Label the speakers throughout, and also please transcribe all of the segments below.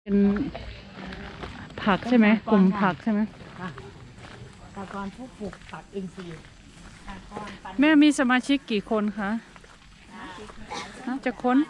Speaker 1: เป็นผักใช่ไหมกลุ่มผักใช่ไหม
Speaker 2: ตะกอนผู้ปลูกผักอินทรีย์
Speaker 1: แม่มีสมาชิกกี่คนคะจะค้น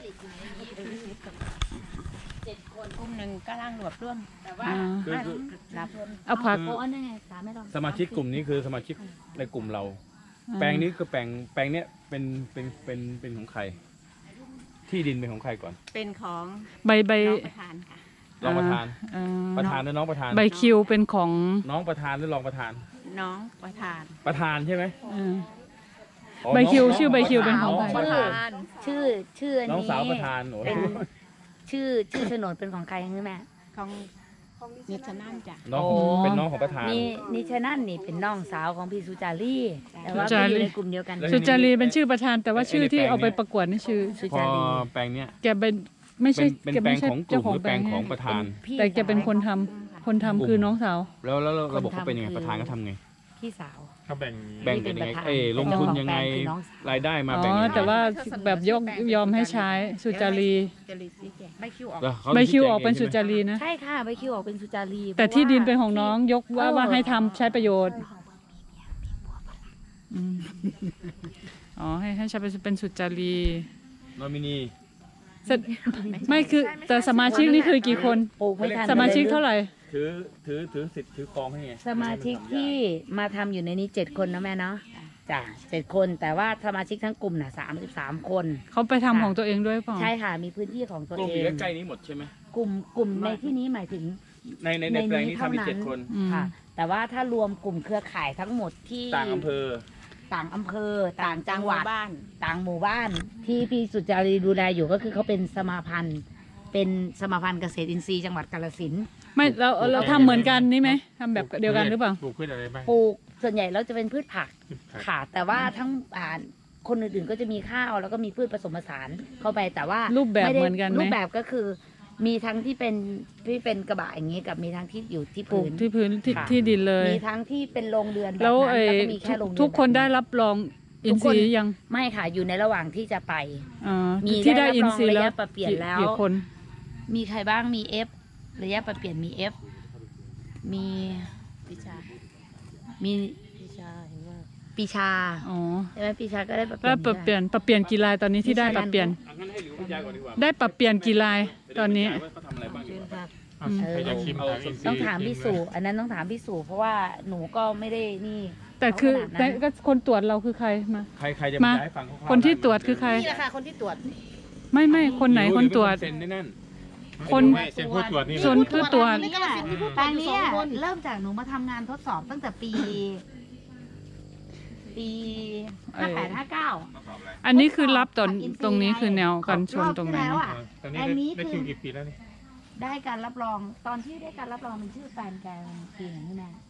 Speaker 2: กลุ่มหนึ่งกำลังรวบรวมแต่ว่า
Speaker 1: เอาผัก
Speaker 3: สมาชิกกลุ่มนี้คือสมาชิกในกลุ่มเราแปลงนี้คือแปลงเนี้ยเป็นของใครที่ดินเป็นของใครก่อน
Speaker 2: เป็นของ
Speaker 1: ใบ
Speaker 2: ประธานค่ะ
Speaker 3: รองประธานประธานหรือน้องประธาน
Speaker 1: ใบคิวเป็นของ
Speaker 3: น้องประธานหรือรองประธาน
Speaker 2: น้องประธาน
Speaker 3: ประธานใช่ไหม
Speaker 1: ใบคิวชื่อใบคิวเป็นของ
Speaker 2: ประธานชื่อ
Speaker 3: น้องสาวประธาน
Speaker 2: เป็นชื่อโฉนดเป็นของใครใช่ไหมของนิชนันจ้ะ
Speaker 3: น้องเป็นน้องของประธาน
Speaker 2: นิชนันนี่เป็นน้องสาวของพี่สุจารีแต่ว่าอยู่ในกลุ่มเดียวกัน
Speaker 1: สุจารีเป็นชื่อประธานแต่ว่าชื่อที่เอาไปประกวดนี่ชื่อ
Speaker 3: สุจารีแปลงเนี้ย
Speaker 1: แกเป็นไม่ใช่
Speaker 3: เป็นแปลงของกลุ่มหรือแปลงของประธาน
Speaker 1: แต่แกเป็นคนทำคือน้องสาว
Speaker 3: แล้วระบบเขาเป็นยังไงประธานเขาทำไง
Speaker 2: พี่สาว
Speaker 3: เขาแบ่งเป็นยังไงลงทุนยังไงรายได้มาแบ่ง
Speaker 1: แต่ว่าแบบยอมให้ใช้สุจารี
Speaker 2: ใบคิวอ
Speaker 1: อกเป็นสุจารีนะ
Speaker 2: ใช่ค่ะใบคิวออกเป็นสุจารี
Speaker 1: แต่ที่ดินเป็นของน้องยกว่าให้ทำใช้ประโยชน์ให้ใช้เป็นสุจารี
Speaker 3: นอมินี
Speaker 1: ไม่คือแต่สมาชิกนี่คือกี่คนสมาชิกเท่าไหร่
Speaker 3: ถือสิทธิ์ถือครองให้ไง
Speaker 2: สมาชิกที่มาทำอยู่ในนี้7 คนนะแม่เนาะจ้ะ7 คนแต่ว่าสมาชิกทั้งกลุ่มน่ะ33 คน
Speaker 1: เขาไปทำของตัวเองด้วยเปล่า
Speaker 2: ใช่ค่ะมีพื้นที่ของตัวเองกลุ่ม
Speaker 3: ใกล้นี้หมดใช่ไหม
Speaker 2: กลุ่มในที่นี้หมายถึง
Speaker 3: ในแปลงนี้ทำมี7 คน
Speaker 2: ค่ะแต่ว่าถ้ารวมกลุ่มเครือข่ายทั้งหมดที่
Speaker 3: ต่างอำเภอ
Speaker 2: ต่างจังหวัดต่างหมู่บ้านที่พี่สุจารีดูแลอยู่ก็คือเขาเป็นสมาพันธ์เกษตรอินทรีย์จังหวัดกาฬสินธุ์
Speaker 1: ไม่เราทำเหมือนกันนี่ไหมทำแบบเดียวกันหรือเปล่า
Speaker 3: ปลูกพืชอะไรบ้าง
Speaker 2: ปลูกส่วนใหญ่เราจะเป็นพืชผักค่ะแต่ว่าทั้งคนอื่นๆก็จะมีข้าวแล้วก็มีพืชผสมผสานเข้าไปแต่ว่า
Speaker 1: รูปแบบเหมือนกันไหม
Speaker 2: รูปแบบก็คือมีทั้งที่เป็นกระบะอย่างนี้กับมีทั้งที่อยู่ที่พื้น
Speaker 1: ที่ดินเลย
Speaker 2: มีทั้งที่เป็นโรงเรือน
Speaker 1: แล้ว
Speaker 2: มีแค่โรงเรือน
Speaker 1: ทุกคนได้รับรองอินทรีย์ยัง
Speaker 2: ไม่ค่ะอยู่ในระหว่างที่จะไป
Speaker 1: มีที่ได้อินทรีย์แล้ว
Speaker 2: เปลี่ยนแล้วมีใครบ้างมี F ระยะปรับเปลี่ยนมี F มีปีชาใช่ไหมปีชาก็ได้ปรับเป
Speaker 1: ลี่ยนกี่ลายตอนนี้ที่ได้ปรับเปลี่ยนได้ปรับเปลี่ยนกี่ลายตอนนี้
Speaker 2: ต้องถามพี่สุอันนั้นต้องถามพี่สุเพราะว่าหนูก็ไม่ได้นี่
Speaker 1: แต่คือก็คนตรวจเราคือใครมา
Speaker 3: ใครจะมา
Speaker 1: คนที่ตรวจคือใคร
Speaker 2: นี่แหละค่ะคนที่ตรวจ
Speaker 1: ไม่คนไหนคนตรวจคน
Speaker 3: ผู้ตรวจนี่
Speaker 1: ส่วนผู้ตรวจ
Speaker 2: แปลงนี้เริ่มจากหนูมาทำงานทดสอบตั้งแต่ปี58-59
Speaker 1: อันนี้คือรับตรงนี้คือแนวกันชนตรงไหน
Speaker 2: อันนี้คือกี่ปีแล้วนี่ได้การรับรองตอนที่ได้การรับรองเป็นชื่อแฟนแกปีไหนนี่แม่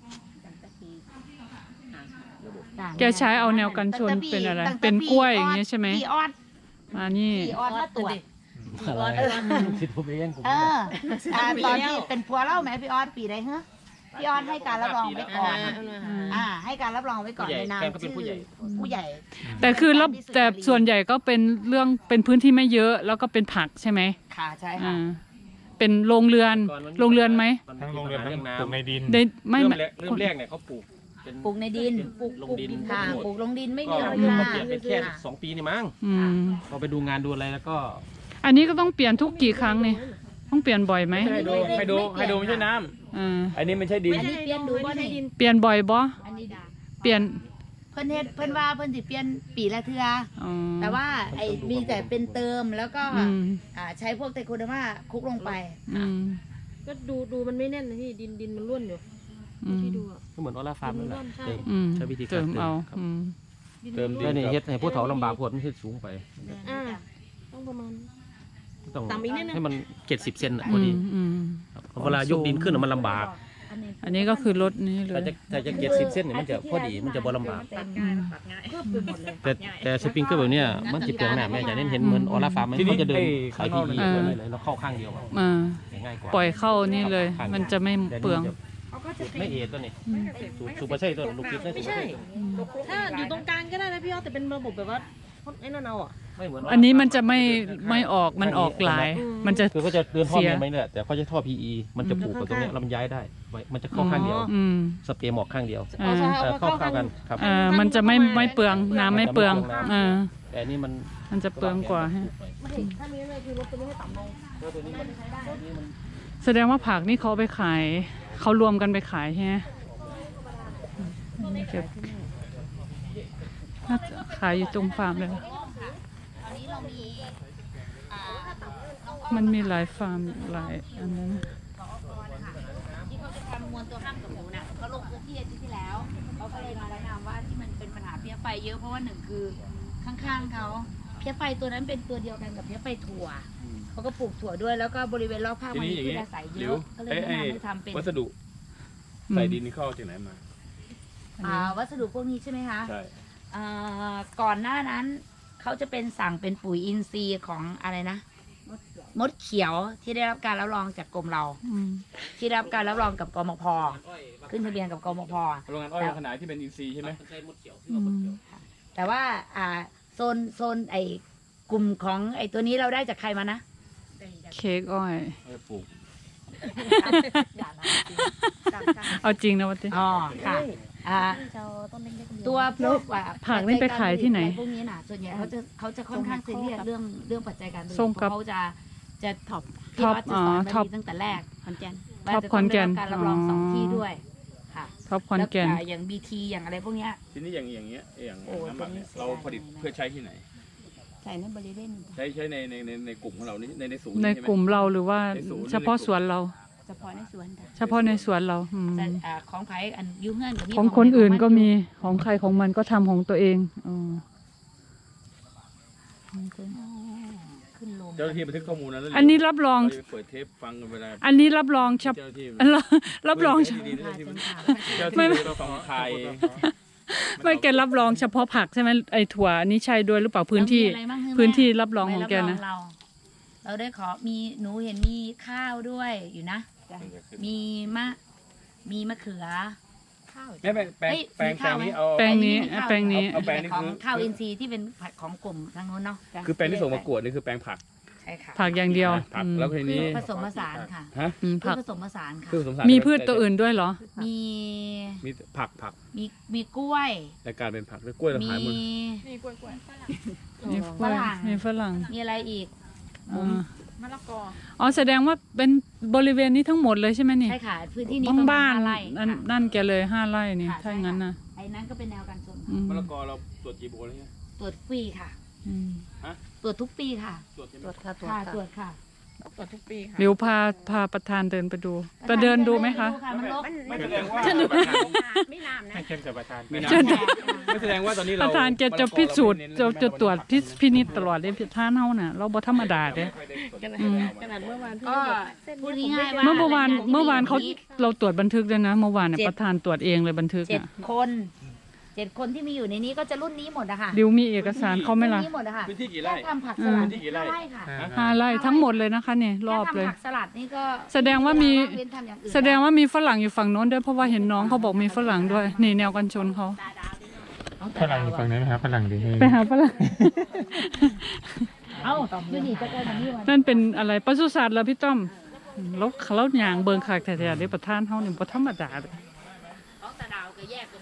Speaker 1: แกใช้เอาแนวกันชนเป็นอะไรเป็นกล้วยอย่างเงี้ยใช่ไหมมานี่
Speaker 2: พี่ออดมาตรวจคิดผมเองตอนที่เป็นผัวเล่าไหมพี่ออดปีไหนฮะพี่ออดให้การรับรองไว้ก่อนให้การรับรองไว้ก่อนในนามชื่อผู้ใหญ่
Speaker 1: แต่ส่วนใหญ่ก็เป็นเรื่องเป็นพื้นที่ไม่เยอะแล้วก็เป็นผักใช่ไหม
Speaker 2: ค่ะใช่ค่ะ
Speaker 1: เป็นโรงเรือนไหม
Speaker 3: ทั้งโรงเรือนทั้งปลูกในดิน
Speaker 1: ไม่
Speaker 3: เริ่มแรกเนี่ยเขาปลูก
Speaker 2: ในดินปลูกลงดินค่ะปลูกลงดินไม่มีอะไร
Speaker 3: มาเปลี่ยนเป็นแค่2 ปีนี่มั้งพอไปดูงานดูอะไรแล้วก็
Speaker 1: อันนี้ก็ต้องเปลี่ยนทุกกี่ครั้งนี่ต้องเปลี่ยนบ่อยไหม
Speaker 3: ให้ดูไม่ใช่น้ำอันนี้ไม่ใช่ดิน
Speaker 2: เปลี่ยนดูว่าในดิน
Speaker 1: เปลี่ยนบ่อยบ่เปลี่ยน
Speaker 2: เพิ่นว่าเพิ่นสิเปลี่ยนปีละเทื่อแต่ว่ามีแต่เป็นเติมแล้วก็ใช้พวกไตรโคเดอร์มาคลุกลงไป
Speaker 4: ก็ดูมันไม่แน่นนะที่ดินมันร่วนอยู่ที่ดู
Speaker 3: ก็เหมือนออร่าฟาร์มนั่นแหละใช้วิธีการ
Speaker 1: เติมเอา
Speaker 3: เติมดินนี่เฮ็ดให้ผู้เฒ่าลำบากพวดมันเฮ็ดสูงไป
Speaker 4: ต้องประมาณ
Speaker 3: ต้องให้มัน70 เซนพอดีเวลายกดินขึ้นมันลำบาก
Speaker 1: อันนี้ก็คือรถนี้เลย
Speaker 3: แต่จะ70 เซนเนี่ยมันจะพอดีมันจะบ่ลำบากแต่สปริงเกอร์แบบนี้มันจิบเปลืองหนาแม่จะเห็นเหมือนออร่าฟาร์มมันจะเดินขายพีเลยเราเข้าข้างเดียวง่ายกว่า
Speaker 1: ปล่อยเข้านี่เลยมันจะไม่เปลือง
Speaker 3: ไม่เอตัวนี้สูบไม่ใช่ตัวลูกคิด
Speaker 4: ไม่ใช่ถ้าอยู่ตรงกลางก็ได้นะพี่อ้อแต่เป็นระบบแบบว่าไอ้นั่นเอา
Speaker 5: ไม่เหมือน
Speaker 1: อันนี้มันจะไม่ออกมันออกหลาย มันจะ
Speaker 5: คือก็จะเดินท่อ
Speaker 1: เสีย
Speaker 5: เมนไหมเนี่ยแต่เขาจะท่อ PE มันจะผูกกับตรงเนี้ยแล้วมันย้ายได้มันจะเข้าข้างเดียว
Speaker 1: อืม
Speaker 5: สเปรย์หมอกข้างเดียว
Speaker 1: อ่า
Speaker 5: เข้ากันครับ
Speaker 1: มันจะไม่เปลืองน้ำไม่เปลือง
Speaker 5: แต่อันนี้
Speaker 1: มันจะเปลืองกว่าฮะ
Speaker 4: ถ้ามีอะไรคือลดตัวนี้ให้ต่ำลง
Speaker 1: แสดงว่าผักนี่เขาเอาไปขายเขารวมกันไปขายใช่ไหมเก็บน่าจะขายอยู่ตรงฟาร์มเลย
Speaker 2: ตอนนี้เรามี
Speaker 1: มันมีหลายฟาร์มหลายอันนั้น
Speaker 2: ที่เขาจะทำมวลตัวห้ามกับหมูน่ะเขาลงพื้นที่อาทิตย์ที่แล้วเขาก็เลยมาแนะนำว่าที่มันเป็นปัญหาเพี้ยไฟเยอะเพราะว่าหนึ่งคือข้างๆเขาเพี้ยไฟตัวนั้นเป็นตัวเดียวกันกับเพี้ยไฟถั่วเขาก็ปลูกถั่วด้วยแล้วก็บริเวณรอบข้าง
Speaker 3: ที
Speaker 2: มัน
Speaker 3: นี้
Speaker 2: มี
Speaker 3: อย่าง
Speaker 2: พื
Speaker 3: นี้
Speaker 2: ชอาศัยเย
Speaker 3: หลิว
Speaker 2: อะก็เลยแนะนำให้ทำเป็น
Speaker 3: วัสดุใส่ดินนี่เข้าจากไหนมา
Speaker 2: วัสดุพวกนี้ใช่ไหมคะ
Speaker 3: ใช่
Speaker 2: ก่อนหน้านั้นเขาจะเป็นสั่งเป็นปุ๋ยอินทรีย์ของอะไรนะมดเขียวที่ได้รับการรับรองจากกรมเรา ที่ได้รับการรับรองกับกมพ.ขึ้นทะเบียนกับกมพ.
Speaker 3: โรงงานอ้อยขนาดที่เป็นอินทรีย์ใช่ไหม
Speaker 2: แต่ว่าโซนไอ้กลุ่มของไอ้ตัวนี้เราได้จากใครมานะ
Speaker 1: เค้กอ้อย
Speaker 3: ปลูก
Speaker 1: เอาจริงนะวัติ
Speaker 2: อ๋อค่ะตัวพวก
Speaker 1: ผักนี่ไปขายที่ไหน
Speaker 2: พวกนี้น่ะส่วนใหญ่เขาจะค่อนข้างซีเรียสเรื่องปัจจัยการผลิต
Speaker 1: ส้มกับ
Speaker 2: เขาจะท็อป
Speaker 1: ท็อป
Speaker 2: จะสอน
Speaker 1: ท็อป
Speaker 2: มาดีตั้งแต่แรกขอนแก่น
Speaker 1: ท็อปขอนแก่น
Speaker 2: ว่าจะต้องได้รับการรับรองสองที่ด้วยค่ะ
Speaker 1: ท็อปคอนแกน
Speaker 2: แล้วอย่าง BT อย่างอะไรพวกเนี้ย
Speaker 3: ทีนี้อย่างเงี้ยอย่าง
Speaker 2: โอ้
Speaker 3: น้ำหมักเนี่ย
Speaker 2: ตัวนี้
Speaker 3: เราผลิตเพื่อใช้ที่ไหน
Speaker 2: ใส่ในบริเวณ
Speaker 3: ใช้ในกลุ่มของเรานี่ในศูนย์
Speaker 1: ใน
Speaker 3: ใช่ไหม
Speaker 1: กลุ่มเราหรือว่า
Speaker 3: ในศูนย์
Speaker 1: เฉพาะสวนเรา
Speaker 2: เฉพาะในสวนค่ะ
Speaker 1: เฉพาะในสวนเรา
Speaker 2: แต่ของไผ่อันยูเฮือนกับ
Speaker 1: ของคนอื่นก็มีของใครของมันก็ทำของตัวเอง
Speaker 2: ขึ้นลง
Speaker 3: เจ้าหน้าที่บันทึกข้อมูลนั้นแล้ว
Speaker 1: อันนี้รับรอง
Speaker 3: เราจะเปิดเทปฟังกันเวลา
Speaker 1: อันนี้รับรองเฉพาะ
Speaker 3: เจ้าหน้าที่
Speaker 1: รับรอง
Speaker 3: เจ้าหน้าที่เจ้าหน้าที่เราฟังไทย
Speaker 1: ไม่แกรับรองเฉพาะผักใช่ไหมไอ้ถั่วอันนี้ใช่ด้วยหรือเปล่าพื้นที่
Speaker 2: แล้วมีอะไรบ้างคือแม่
Speaker 1: พื้นที่รับรองของแก
Speaker 2: ใบ
Speaker 1: นะ
Speaker 2: รับรเราได้ขอมีหนูเห็นมีข้าวด้วยอยู่นะ มีมะเขือ
Speaker 3: ไม่แปลง
Speaker 2: เฮ้ย
Speaker 3: แปลง
Speaker 2: มีข้าวไหม
Speaker 3: นี้เอา
Speaker 1: แปลงนี้
Speaker 2: มีข้าว
Speaker 1: แปลงนี้
Speaker 3: เอาแปลงนี้
Speaker 2: ของ
Speaker 3: คือ
Speaker 2: ข้าวอินทรีย์ที่เป็นผักของกลุ่มทางโน้นเนาะ
Speaker 3: คือแปลงที่ส่งประกวดนี่คือแปลงผัก
Speaker 2: ใช่ค่ะ
Speaker 1: ผักอย่างเดียว
Speaker 3: ผัก
Speaker 1: อืม
Speaker 3: แล้วทีนี้
Speaker 2: ผสมผสานค่ะ
Speaker 3: ฮะ
Speaker 2: พื
Speaker 1: ผั
Speaker 2: ช
Speaker 1: ก
Speaker 2: ผสมผสานค่ะ
Speaker 3: คือผสมผสาน
Speaker 1: มีพืชตัวอื่นด้วยเหรอ
Speaker 2: มี
Speaker 3: มีผัก
Speaker 2: มีกล้วย
Speaker 3: รายการเป็นผักด้วยกล้วยเรา
Speaker 2: มี
Speaker 3: ขายหมด
Speaker 1: มีกล้วย
Speaker 2: ฝรั่ง
Speaker 1: มีฝรั่ง
Speaker 2: มีอะไรอีก
Speaker 1: มะละกออ๋อแสดงว่าเป็นบริเวณนี้ทั้งหมดเลยใช่ไหมนี่
Speaker 2: ใช่ค่ะพื้นที่นี้
Speaker 1: บ้าง
Speaker 2: ประ
Speaker 1: บ้าม
Speaker 2: ณ
Speaker 1: น
Speaker 2: 5 ไร่
Speaker 1: นั่นแกเลย5 ไร่นี่
Speaker 2: ค่ะ
Speaker 1: ถ้าอย่างนั้นนะ
Speaker 2: ไอ้นั้นก็เป็นแนวการชน
Speaker 1: อืม
Speaker 3: มะละกอเราตรวจกี่โบแล้วเนี่ย
Speaker 2: ตรวจฟรีค่ะ
Speaker 1: อืม
Speaker 2: ตรวจทุกปีค่ะ
Speaker 3: ตรวจใช่ไหม
Speaker 2: ตรวจค่ะตรวจค่ะ
Speaker 1: เดี๋ยวพาประธานเดินไปดูไปเดินดูไหมคะ
Speaker 2: มันรก
Speaker 3: ไม่แสดงว่า
Speaker 4: ไม่นามนะ
Speaker 3: ให้เข้มกับประธาน
Speaker 2: ไม่
Speaker 3: ไม่แสดงว่าตอนนี้
Speaker 1: ป
Speaker 3: เรา
Speaker 1: ระธานแกจะพิสูจน์จะตรวจพินิจตลอดเลยท่านเฮาน่ะ เราบ่ธรรมดาเด้
Speaker 4: ขนาดเมื่อวานพี่
Speaker 2: ก็
Speaker 4: บอกเส้น
Speaker 2: พูด
Speaker 4: นี้
Speaker 2: ง่ายๆว่า
Speaker 1: เมื่อวานเขาเราตรวจบันทึกด้วยนะเมื่อวานเนี่ยประธานตรวจเองเลยบันทึก
Speaker 2: เจ็ด
Speaker 1: อ่ะ
Speaker 2: คน7 คนที่มีอยู่ในนี้ก็จะรุ่นนี้หมดอะค่ะ
Speaker 1: ดิวมีเอกสารเขาไหมล่ะ
Speaker 2: รุ่นนี้หมดอะค่ะ
Speaker 3: พื้นที่กี่ไร่
Speaker 2: แค่ทำผักสลัด
Speaker 3: พื้นที่กี่ไร่
Speaker 2: 5 ไร่ค่ะ
Speaker 1: 5 ไร่ทั้งหมดเลยนะคะเนี่ยรอบเลย
Speaker 2: แค่ทำผักสลัดนี่ก็
Speaker 1: แสดงว่ามี
Speaker 2: เว้นทำอย่างอื่น
Speaker 1: แสดงว่ามีฝรั่งอยู่ฝั่งโน้นด้วยเพราะว่าเห็นน้องเขาบอกมีฝรั่งด้วยนี่แนวกันชนเขา
Speaker 6: ฝรั่งอยู่ฝั่งไหนไหมครับฝรั่งดี
Speaker 1: ไปหาฝรั่ง
Speaker 2: เอ้าอยู่นี่จะใกล้ทางนี้วัน
Speaker 1: นั่นเป็นอะไรปศุสัตว์เหรอพี่ต้อมแล้วอย่างเบิงขากแท้ๆเลยประธานเฮานี่บ่ธรรมดาเลย
Speaker 2: ของตาดาวก็แยก